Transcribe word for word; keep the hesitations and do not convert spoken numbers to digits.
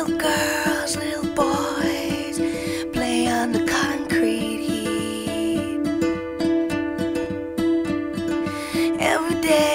Little girls, little boys play on the concrete heap. Every day